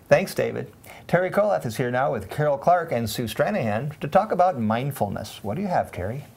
Thanks, David. Terry Kolath is here now with Carol Clark and Sue Stranahan to talk about mindfulness. What do you have, Terry?